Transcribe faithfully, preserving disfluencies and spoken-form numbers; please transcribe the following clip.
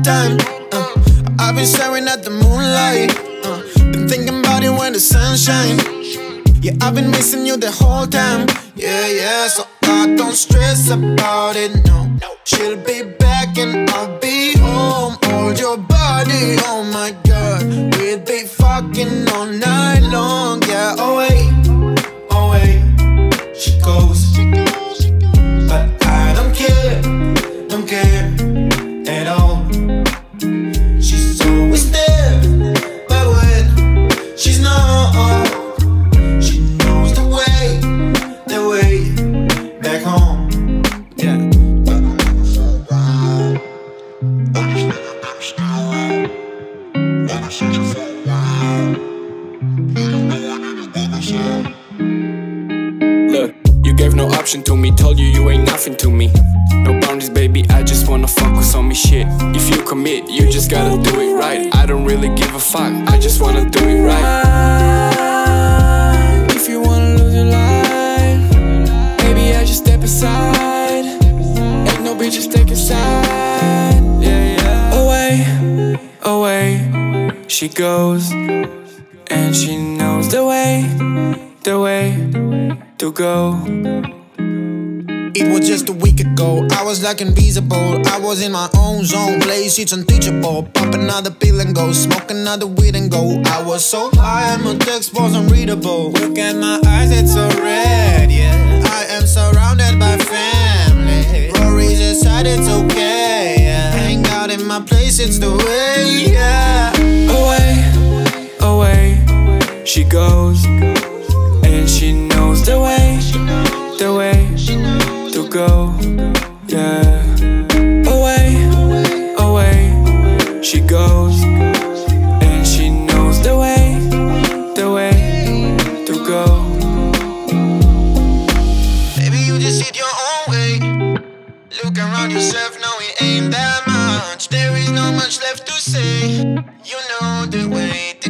time. uh, I've been staring at the moonlight, uh, been thinking about it when the sun shines. Yeah, I've been missing you the whole time. Yeah, yeah, so I don't stress about it, no. She'll be back and I'll be home. Hold your body, oh my God. We'll be fucking all night long. Yeah, oh wait, oh wait, she goes, but I don't care, don't care at all. She's always there, but when she's not, she knows the way, the way back home. Yeah. Look, you gave no option to me, told you you ain't nothing to me. No boundaries, baby, I just wanna focus on me shit. If you commit, you just gotta do it right. I don't really give a fuck, I just wanna do it right. If you wanna lose your life, baby, I just step aside. Ain't no bitches take a side. Yeah, yeah. Away, away, she goes, and she knows the way, the way to go. It was just a week ago, I was like invisible. I was in my own zone, place it's unteachable. Pop another pill and go, smoke another weed and go. I was so high and my text was unreadable. Look at my eyes, it's so red, yeah. I am surrounded by family. Rory's aside, it's okay, yeah. Hang out in my place, it's the way, yeah. Away, away, she goes, and she knows the way, the way to go, yeah. Away, away, she goes, and she knows the way, the way to go. Baby, you just hit your own way. Look around yourself, no, it ain't that much. There is not much left to say. You know the way